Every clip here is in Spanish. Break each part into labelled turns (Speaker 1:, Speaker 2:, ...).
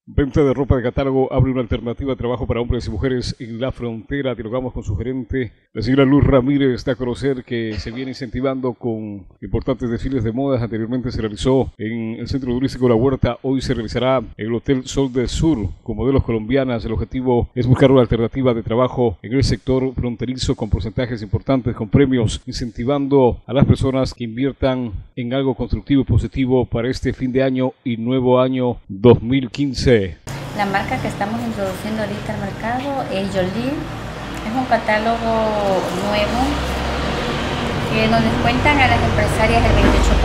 Speaker 1: Venta de ropa de catálogo abre una alternativa de trabajo para hombres y mujeres en la frontera. Dialogamos con su gerente, la señora Luz Ramírez, da a conocer que se viene incentivando con importantes desfiles de modas. Anteriormente se realizó en el Centro Turístico La Huerta, hoy se realizará en el Hotel Sol del Sur con modelos colombianas. El objetivo es buscar una alternativa de trabajo en el sector fronterizo con porcentajes importantes, con premios, incentivando a las personas que inviertan en algo constructivo y positivo para este fin de año y nuevo año 2015.
Speaker 2: La marca que estamos introduciendo ahorita al mercado es Jolie. Es un catálogo nuevo que nos descuentan a las empresarias el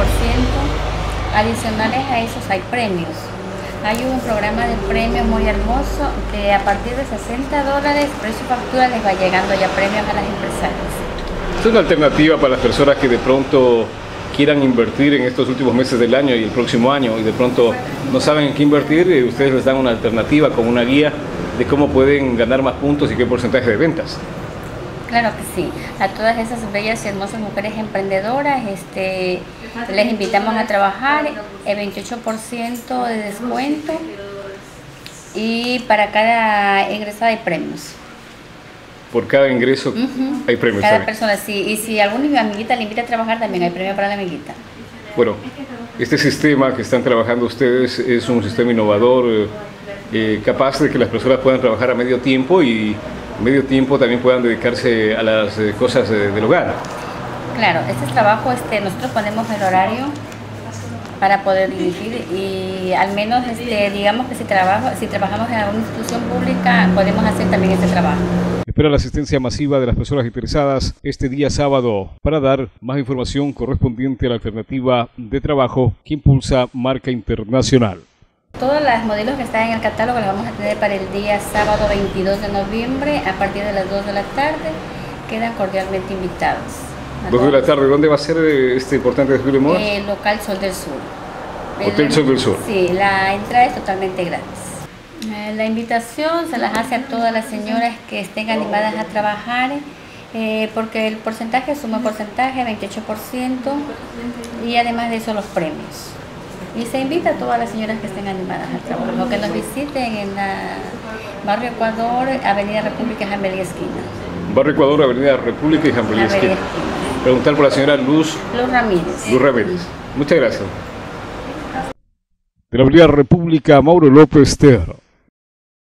Speaker 2: 28%. Adicionales a esos hay premios. Hay un programa de premios muy hermoso que a partir de $60 precio factura les va llegando ya premios a las empresarias.
Speaker 1: Es una alternativa para las personas que de pronto quieran invertir en estos últimos meses del año y el próximo año y de pronto no saben en qué invertir. Ustedes les dan una alternativa con una guía de cómo pueden ganar más puntos y qué porcentaje de ventas.
Speaker 2: Claro que sí, a todas esas bellas y hermosas mujeres emprendedoras les invitamos a trabajar el 28% de descuento y para cada ingresada hay premios.
Speaker 1: Por cada ingreso hay premios.
Speaker 2: Cada persona, sí. Y si alguna amiguita le invita a trabajar, también hay premio para la amiguita.
Speaker 1: Bueno, este sistema que están trabajando ustedes es un sistema innovador, capaz de que las personas puedan trabajar a medio tiempo y medio tiempo también puedan dedicarse a las cosas del hogar.
Speaker 2: Claro, este trabajo, nosotros ponemos el horario para poder dirigir y al menos digamos que si trabajamos en alguna institución pública podemos hacer también este trabajo.
Speaker 1: Espera la asistencia masiva de las personas interesadas este día sábado para dar más información correspondiente a la alternativa de trabajo que impulsa Marca Internacional.
Speaker 2: Todos los modelos que están en el catálogo los vamos a tener para el día sábado 22 de noviembre a partir de las 2 de la tarde. Quedan cordialmente invitados.
Speaker 1: 2 de la tarde, ¿dónde va a ser este importante desfile de modas?
Speaker 2: El local Sol del Sur.
Speaker 1: Hotel Sol del Sur.
Speaker 2: Sí, la entrada es totalmente gratis. La invitación se las hace a todas las señoras que estén animadas a trabajar, porque el porcentaje es un buen porcentaje, 28%, y además de eso los premios. Y se invita a todas las señoras que estén animadas al trabajo, que nos visiten en Barrio Ecuador, Avenida República y Jambelí Esquina.
Speaker 1: Barrio Ecuador, Avenida República y Jambelí Esquina. Preguntar por la señora Luz
Speaker 2: Ramírez.
Speaker 1: Luz Ramírez. Muchas gracias. De la Avenida República, Mauro López Terra.